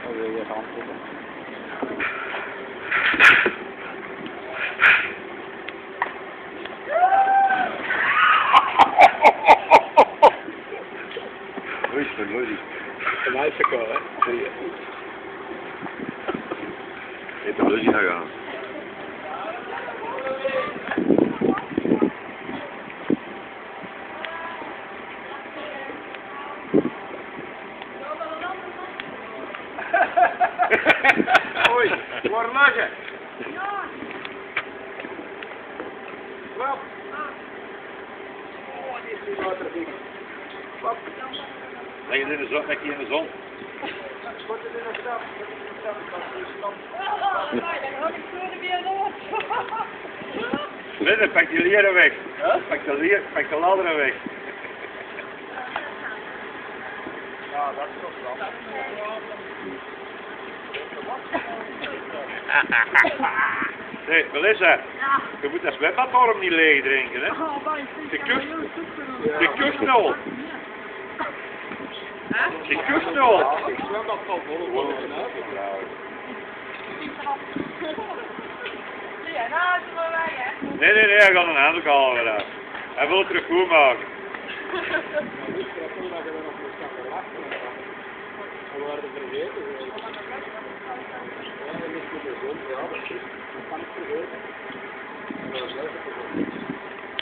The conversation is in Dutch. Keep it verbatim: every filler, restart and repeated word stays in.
Dan wil je gaan zitten. Rustig, rustig. Een meisje wel, hè? Zie je. Je hebt er rustig gegaan. Oei, waar liggen? Klap. Oh, die is niet water dik. Klap. Leg je in de zon, leg je in de zon. Wordt het in een stap? Wordt het in een stap? Wat is een stap? Oh, nee, dan had ik zo weer los. Linda, pak die leren weg. Pak de, leer, pak de laderen weg. Ja, dat is toch wel. Nee, Melissa, je moet dat zwembad waarom niet leeg drinken, hè? Oh, maar ik De vind kust, Ja. de kustnol. De kustnol. Ik zwem dat van vol worden vanuit. Ja, nou is het wel weg, hè. Nee, nee, nee, hij gaat een handdoek halen eruit. Hij wil het terug goed maken. We waren vergeten. Ja, dat is de zon. Ja, dat is. Dat kan ik vergeten.